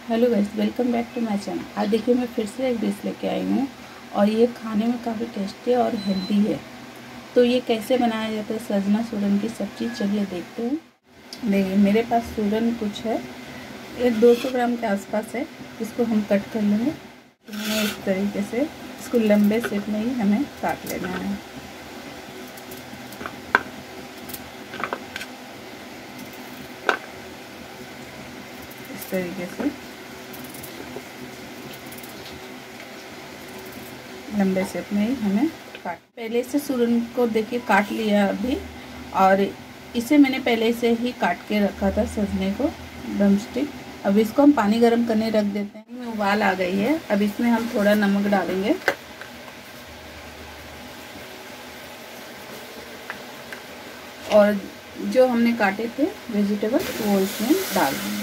Hello guys, welcome back to my channel. आज देखिए मैं फिर से एक डिश लेके आई हूँ और ये खाने में काफ़ी टेस्टी और हेल्दी है। तो ये कैसे बनाया जाता है सजना सूरन की सब्ज़ी, चलिए देखते हैं। देखिए मेरे पास सूरन कुछ है, ये 200 ग्राम के आसपास है। इसको हम कट कर लेंगे। हमें इस तरीके से इसको लंबे शेप में ही हमें काट लेना है। इस तरीके से लंबे शेप में ही हमें काट। पहले से सूरन को देखिए काट लिया अभी, और इसे मैंने पहले से ही काट के रखा था सजने को, ड्रम स्टिक। अब इसको हम पानी गर्म करने रख देते हैं। इसमें उबाल आ गई है, अब इसमें हम थोड़ा नमक डालेंगे और जो हमने काटे थे वेजिटेबल वो इसमें डाल देंगे।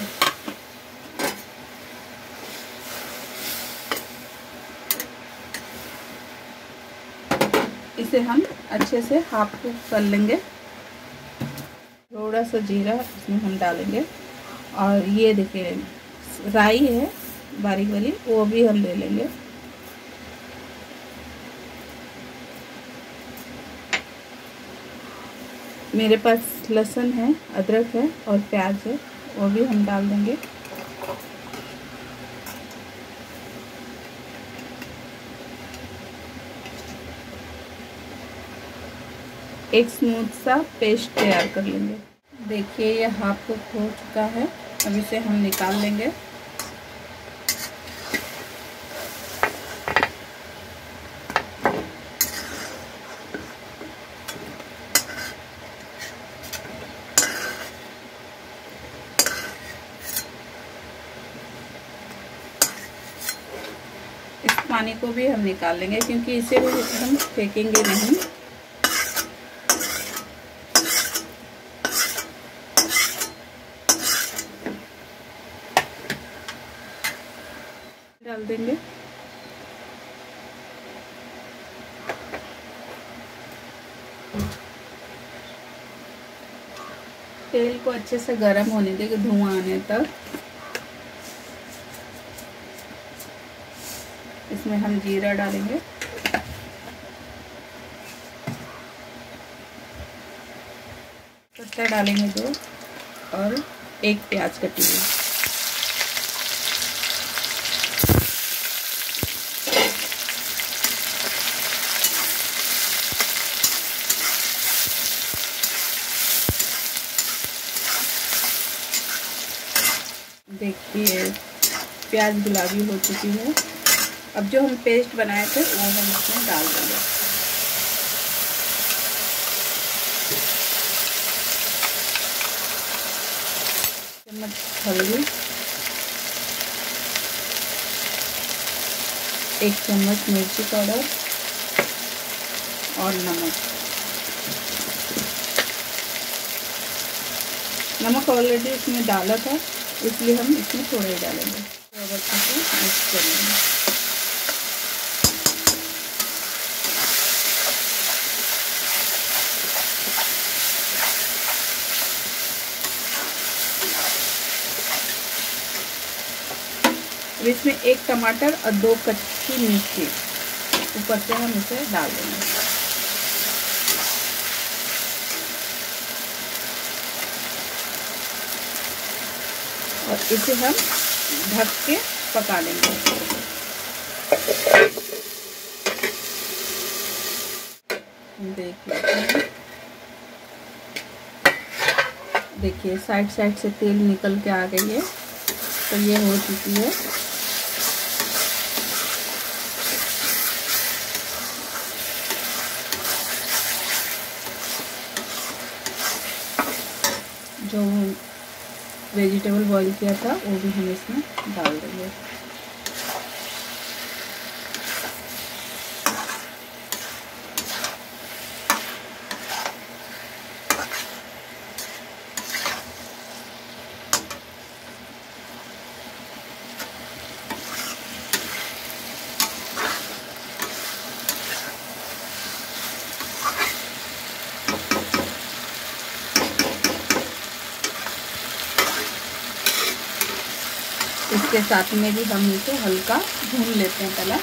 इसे हम अच्छे से हाफ कुक कर लेंगे। थोड़ा सा जीरा इसमें हम डालेंगे और ये देखिए राई है बारीक वाली, वो भी हम ले लेंगे। मेरे पास लहसुन है, अदरक है और प्याज है, वो भी हम डाल देंगे। एक स्मूथ सा पेस्ट तैयार कर लेंगे। देखिए ये हाफ कुक हो चुका है, अब इसे हम निकाल लेंगे। इस पानी को भी हम निकाल लेंगे क्योंकि इसे भी हम फेंकेंगे नहीं। डाल देंगे। तेल को अच्छे से गर्म होने देंगे, धुआं आने तक। इसमें हम जीरा डालेंगे, पत्ता डालेंगे 2 और 1 प्याज कटी हुई। देखिए प्याज गुलाबी हो चुकी है। अब जो हम पेस्ट बनाए थे वो हम इसमें डाल देंगे। चम्मच हल्दी, 1 चम्मच मिर्ची पाउडर और नमक ऑलरेडी इसमें डाला था, इसलिए हम इसमें थोड़ा ही डालेंगे। अब अच्छे से मिक्स कर लेंगे। अब इसमें 1 टमाटर और 2 कच्ची मिर्ची ऊपर से हम इसे डाल देंगे। और इसे हम ढक के पका लेंगे। देख लेते हैं, देखिए साइड से तेल निकल के आ गई है, तो ये हो चुकी है। जो वेजिटेबल बॉईल किया था वो भी हम इसमें डाल देंगे। इसके इसके साथ में भी हम इसे हल्का भून लेते हैं। पहले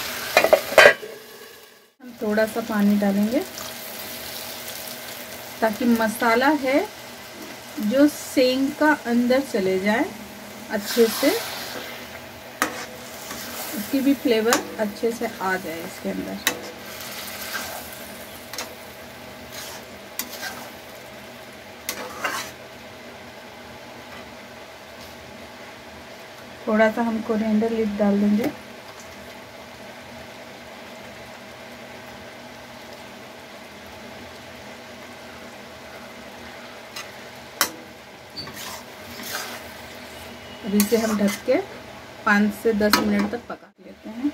हम थोड़ा सा पानी डालेंगे ताकि मसाला है जो सेंग का अंदर चले जाए अच्छे से, उसकी भी फ्लेवर अच्छे से आ जाए इसके अंदर। थोड़ा सा हम कोरिएंडर लीफ डाल देंगे। अब इसे हम ढक के 5 से 10 मिनट तक पका लेते हैं।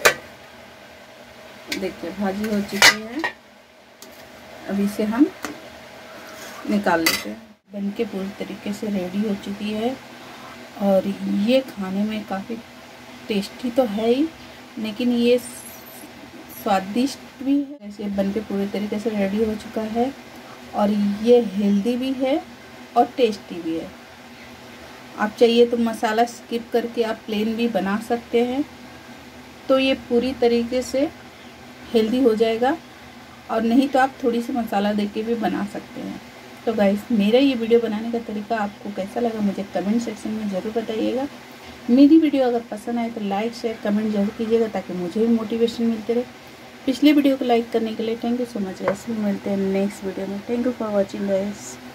देखिए भाजी हो चुकी है, अब इसे हम निकाल लेते हैं। बनके पूरी तरीके से रेडी हो चुकी है और ये खाने में काफ़ी टेस्टी तो है ही, लेकिन ये स्वादिष्ट भी है। जैसे बनके पूरी तरीके से रेडी हो चुका है और ये हेल्दी भी है और टेस्टी भी है। आप चाहिए तो मसाला स्किप करके आप प्लेन भी बना सकते हैं, तो ये पूरी तरीके से हेल्दी हो जाएगा, और नहीं तो आप थोड़ी सी मसाला देके भी बना सकते हैं। तो गाइस, मेरा ये वीडियो बनाने का तरीका आपको कैसा लगा मुझे कमेंट सेक्शन में ज़रूर बताइएगा। मेरी वीडियो अगर पसंद आए तो लाइक शेयर कमेंट जरूर कीजिएगा ताकि मुझे भी मोटिवेशन मिलते रहे। पिछले वीडियो को लाइक करने के लिए thank you so much guys. मिलते हैं नेक्स्ट वीडियो में। Thank you for watching guys.